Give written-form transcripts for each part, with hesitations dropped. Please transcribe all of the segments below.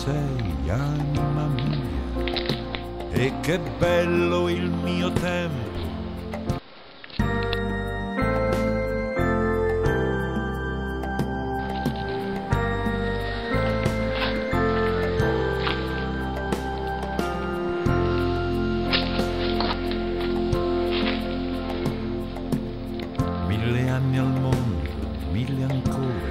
sei, anima mia, e che bello il mio tempo. Mille anni al mondo, mille ancora.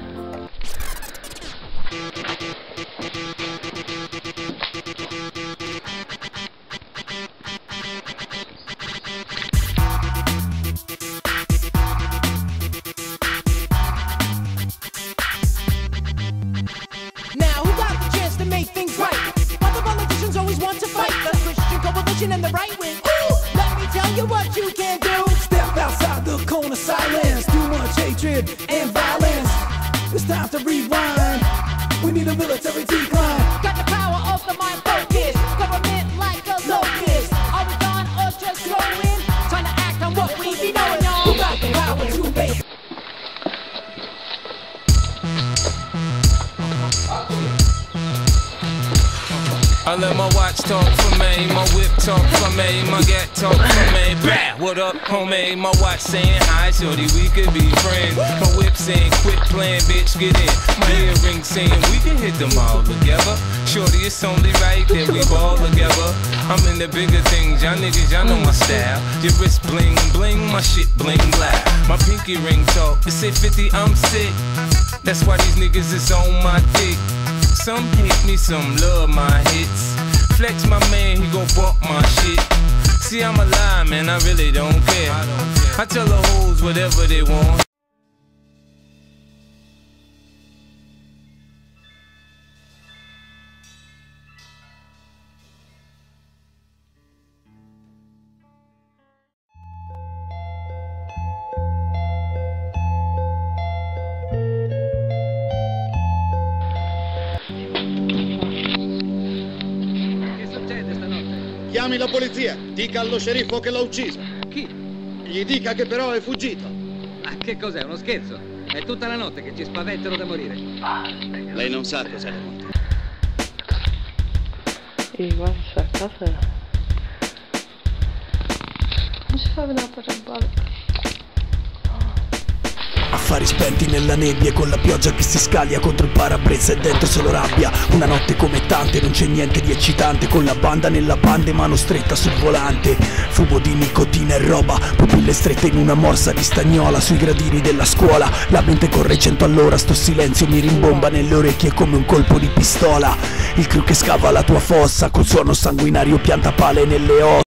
Now, who got the chance to make things right? Why the politicians always want to fight the Christian coalition and the right wing? Ooh, let me tell you what you can do. Step outside the cone of silence. Too much hatred and violence. It's time to rewind. We need a military decline. Got the power of the mind focus. Government like a locust. Are we gone or just growing? Trying to act on what we be knowing, y'all. Who got the power to make? I let my watch talk for me, my whip talk for me, my gat talk for me. Bah! What up, homie? My watch saying hi, shorty, we could be friends. My whip saying quit playing, bitch, get in. My earring saying we can hit them all together. Shorty, it's only right that we ball together. I'm in the bigger things, y'all niggas, y'all know my style. Your wrist bling bling, my shit bling black. My pinky ring talk, it say 50, I'm sick. That's why these niggas is on my dick. Some hate me, some love my hits. Flex my man, he gon' bump my shit. See, I'm alive, man, I really don't care. I tell the hoes whatever they want. Chiami la polizia, dica allo sceriffo che l'ha ucciso. Chi? Gli dica che però è fuggito. Ma che cos'è, uno scherzo? È tutta la notte che ci spaventano da morire. Lei non sa cos'è la notte. E guarda, a casa non si fa vedere per il ballo. Affari spenti nella nebbia e con la pioggia che si scaglia contro il parabrezza e dentro solo rabbia. Una notte come tante, non c'è niente di eccitante. Con la banda nella banda e mano stretta sul volante. Fumo di nicotina e roba, pupille strette in una morsa di stagnola. Sui gradini della scuola, la mente corre 100 all'ora. Sto silenzio mi rimbomba nelle orecchie come un colpo di pistola. Il crew che scava la tua fossa, col suono sanguinario pianta pale nelle ossa.